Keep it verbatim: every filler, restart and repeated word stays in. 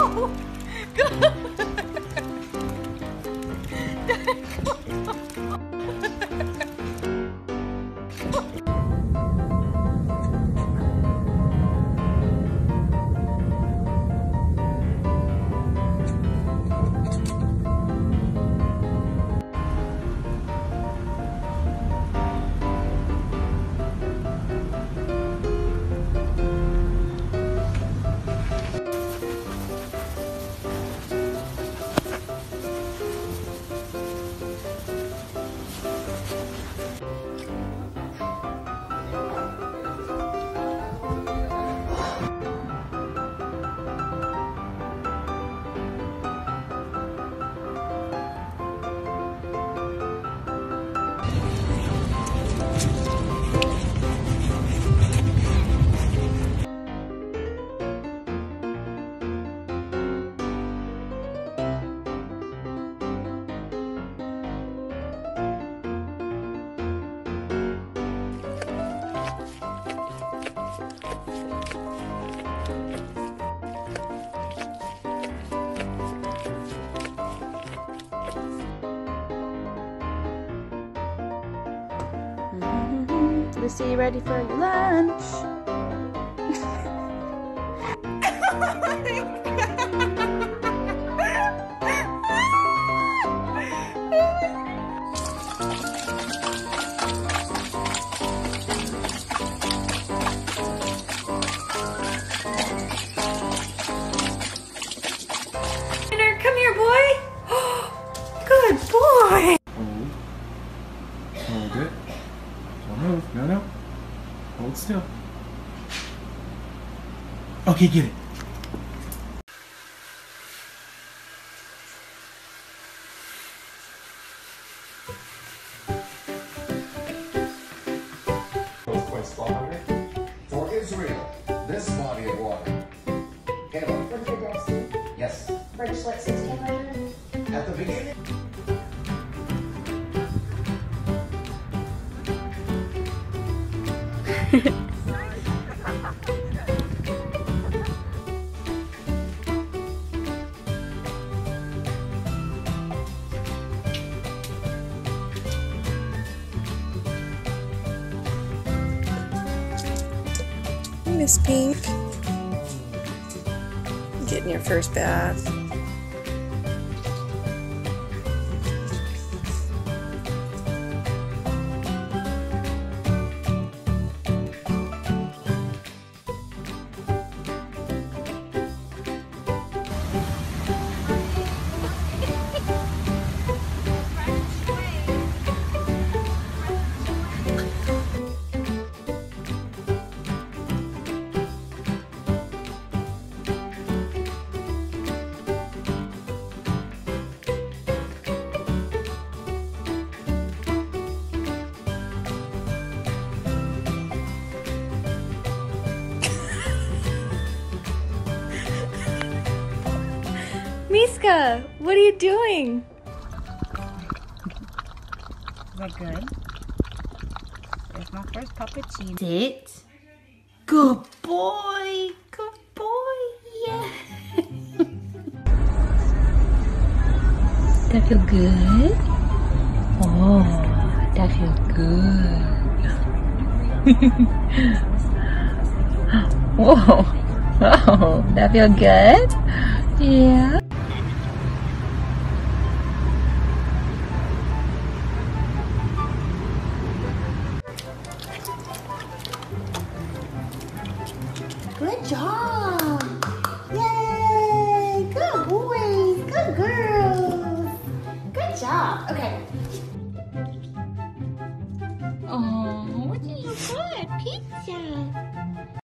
go! Go! Lucy, ready for lunch? Come here, boy. Good boy. Hold. Hold it. Don't move. No, no. Hold still. Okay, get it. For Israel, this body of water. Caleb. With your destiny. Yes. Verse what, sixteen hundred? At the beginning. Miss Pink, getting your first bath. Miska, what are you doing? Is that good? There's my first puppuccino. Sit. Good boy. Good boy. Yeah. That feel good? Oh, that feel good. Whoa. Whoa. That feel good? Yeah. Good job! Yay! Good boys! Good girls! Good job! Okay. Oh, what did you put? Pizza.